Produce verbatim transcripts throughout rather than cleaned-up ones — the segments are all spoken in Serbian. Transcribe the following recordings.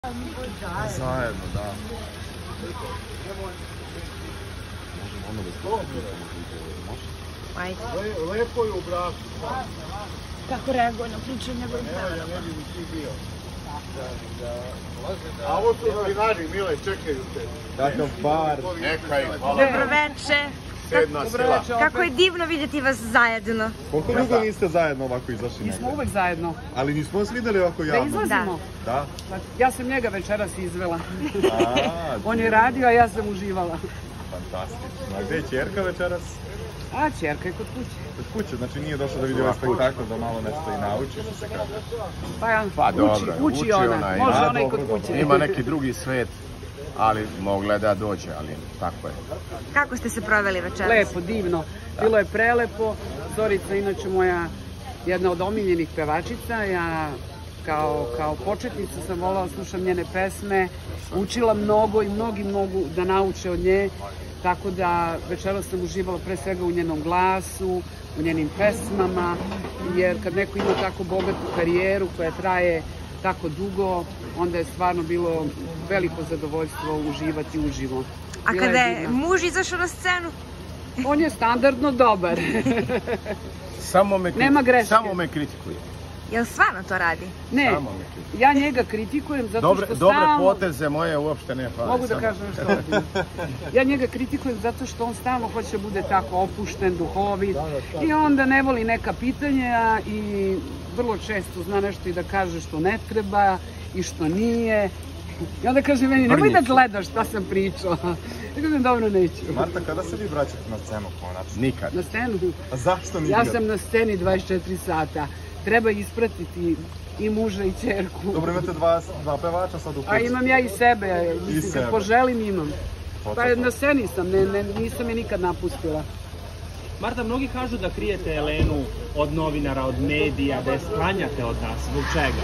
Zajedno, da. Možemo ono bez toga. Ajde. Lepo je u braku. Kako reaguje na pričanje vrta? Ja ne bi ti bio. A ovo su novinari, Mile, čekaju te. Kakav par. Nekaj, hvala. Dobro veče. Sedna sila. Kako je divno vidjeti vas zajedno. Koliko dugo niste zajedno ovako izašli negdje? Mi smo uvek zajedno. Ali nismo vas vidjeli ovako Da javno. izlazimo? Da. Ja sam njega večeras izvela. A, On je radio, a ja sam uživala. fantastično. A gdje je ćerka večeras? A ćerka je kod kuće. Kod kuće, znači nije došla da vidi ovaj spektakl, da malo nešto i nauči, što se kaže. Pa ja, Pa uči, dobro, uči uči ona. ona i- Može A, ona i kod dobro, kuće. dobro. Ima neki drugi svet, ali mogla je da dođe, ali tako je. Kako ste se proveli večeras? Lepo, divno. Bilo je prelepo. Zorica, inače moja jedna od omiljenih pevačica. Ja kao, kao početnica sam volala da slušam njene pesme. Učila mnogo i mnogi mogu da nauče od nje. Tako da večeras sam uživala pre svega u njenom glasu, u njenim pesmama. Jer kad neko ima tako bogatu karijeru koja traje tako dugo, onda je stvarno bilo veliko zadovoljstvo uživati uživo. A Bila kada je je divna. muž izašao na scenu? On je standardno dobar. Samo me, Nema greške. samo me kritikuje. Jel stvarno to radi? Ne, Samo me kritikuje. ja njega kritikujem zato Dobre, što dobre stalno... poteze moje uopšte ne fali. Mogu da samo- kažem što ovdje. Ja njega kritikujem zato što on stalno hoće da bude tako opušten, duhovit i onda ne voli neka pitanja i vrlo često zna nešto i da kaže što ne treba i što nije. I onda kaže meni, nemoj da gledaš šta sam pričao. Ja kažem, dobro, neću. Marta, kada se vi vraćate na scenu konačno? Nikad. Na scenu? A zašto nikad? Ja sam na sceni dvadeset četiri sata. Treba ispratiti i muža i ćerku. Dobro, imate dva, dva pevača sad u kući. A imam ja i sebe, mislim, sebe. kad poželim imam. To, Pa to, to. na sceni sam, ne, ne, nisam je nikad napustila. Marta, mnogi kažu da krijete Elenu od novinara, od medija, da je sklanjate od nas. Zbog čega?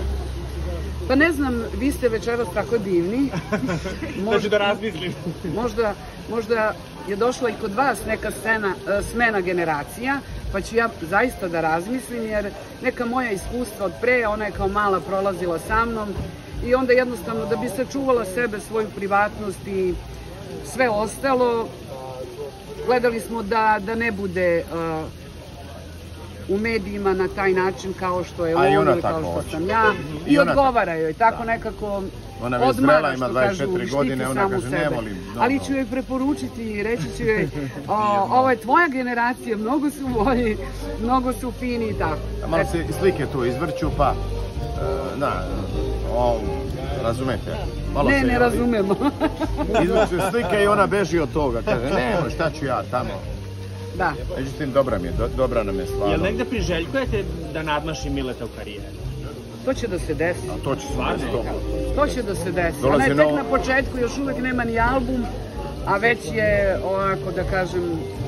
Pa ne znam, vi ste večeras tako divni. Možda da razmislim. Možda, možda je došla i kod vas neka scena, e, smena generacija, pa ću ja zaista da razmislim, jer neka moja iskustva od pre, ona je kao mala prolazila sa mnom i onda jednostavno da bi sačuvala sebe, svoju privatnost i sve ostalo, gledali smo da, da ne bude e, u medijima na taj način kao što je A i on ona ili tako kao što hoće. sam ja. I I ona odgovara joj, tako nekako Ona već odmara, zrela, ima što dvadeset kažu, četiri godine, štiti ona samu kaže, ne sebe. volim, no, Ali no. ću joj preporučiti i reći ću joj, o, ovo je tvoja generacija, mnogo su bolji, mnogo su fini i tako. A malo se i slike tu izvrću, pa, e, na, o, razumete? Malo Ne, se, ne ali, razumemo. Izvrću slike i ona beži od toga, kaže, ne, šta ću ja tamo. Da. Međutim, dobra mi je, do, dobra nam je stvarno. Jel negde priželjkujete da nadmaši Mileta u karijeri? To će da se desi. A to će se Stvarno? desiti. To će da se desi. Dolazi Ona je tek novo- na početku, još uvek nema ni album, a već je, ovako da kažem,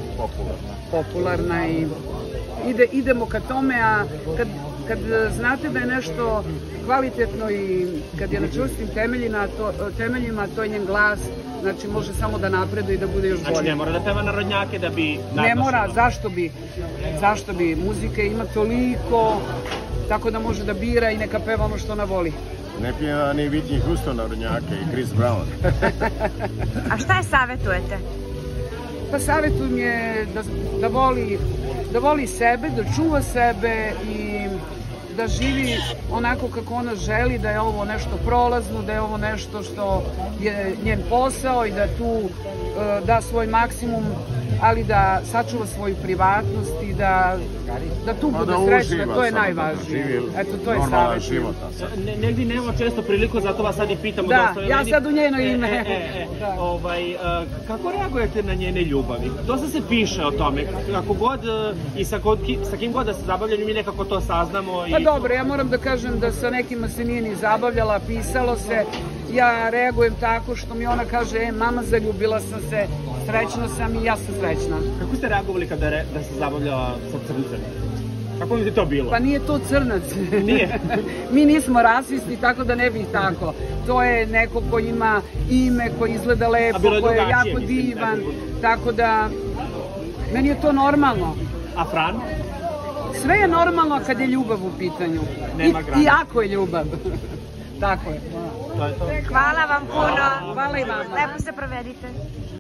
popularna i ide, idemo ka tome, a kad, kad znate da je nešto kvalitetno i kad je na čvrstim temeljima, to, temeljima, to je njen glas, znači može samo da napreduje i da bude još bolje. Znači ne mora da peva narodnjake da bi nadmašila? Ne mora, zašto bi? Zašto bi? Muzike ima toliko, tako da može da bira i neka peva ono što ona voli. Ne pjeva ni Whitney Houston narodnjake i Chris Brown. A šta je savjetujete? Pa savjetujem je da, da, voli, da voli sebe, da čuva sebe i da živi onako kako ona želi, da je ovo nešto prolazno, da je ovo nešto što je njen posao i da tu uh, da svoj maksimum, ali da sačuva svoju privatnost i da, da tu Pa bude da srećna, uživa to je samo, da najvažnije. živi Eto, to je normalan savjet. život, a sad. Ne, negdje nemamo često priliku, zato vas sad i pitamo. Da, dosta o ja Eleni. sad u njeno ime. E, e, e, Da. ovaj, e, kako reagujete na njene ljubavi? Dosta se piše o tome. Kako god e, i sa, god, ki- sa kim god da se zabavljaju, mi nekako to saznamo. I... Pa dobro, ja moram da kažem da sa nekima se nije ni zabavljala, pisalo se. Ja reagujem tako što mi ona kaže, e, mama, zaljubila sam se, srećna sam i ja sam srećna. Kako ste reagovali kada re, da se zabavljala sa crncem? Kako mi je to bilo? Pa nije to crnac. Nije? Mi nismo rasisti, tako da ne bih tako. To je neko ko ima ime, ko izgleda lepo, A bilo je ko je drugačije, jako mislim, divan. da. Tako da, meni je to normalno. A Fran? Sve je normalno kad je ljubav u pitanju. Nema I, granica. I ako je ljubav. Tako je. Hvala vam puno. Hvala i vama. Lepo se provedite.